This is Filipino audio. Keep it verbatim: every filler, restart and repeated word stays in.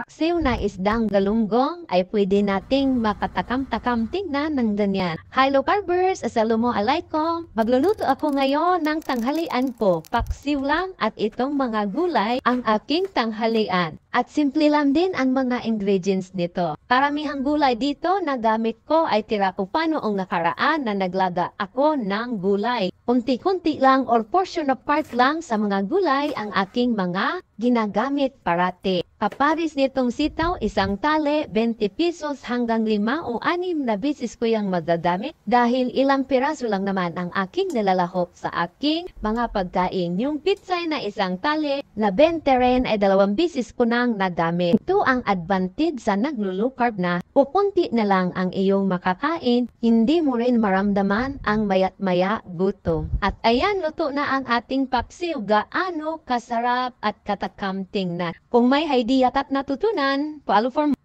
paksiw na isdang galunggong ay pwede nating makatakam-takam tingnan ng ganyan. Hello Carbers! Assalamualaikum! Magluluto ako ngayon ng tanghalian po. Paksiw lang at itong mga gulay ang aking tanghalian. At simple lang din ang mga ingredients nito. Karamihang gulay dito na gamit ko ay tira ko pa noong nakaraan na naglaga ako ng gulay. Kunti-kunti lang or portion of part lang sa mga gulay ang aking mga ginagamit parati. Kaparis nitong sitaw, isang tali, twenty pesos hanggang lima o anim na bisis ko yung magagamit dahil ilang piraso lang naman ang aking nilalahok sa aking mga pagkain. Yung pizza na isang tali na twenty rin ay dalawang bisis ko nang nagamit. Ito ang advantage sa naglo-low carb na pupunti na lang ang iyong makakain, hindi mo rin maramdaman ang mayat-maya gutom. At ayan, luto na ang ating paksiw. Gaano kasarap at katakam tingnan. Kung may idea at natutunan, follow for more.